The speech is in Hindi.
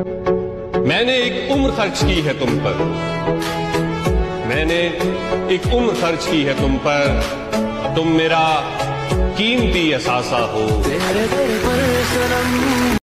मैंने एक उम्र खर्च की है तुम पर, मैंने एक उम्र खर्च की है तुम पर, तुम मेरा कीमती असासा हो।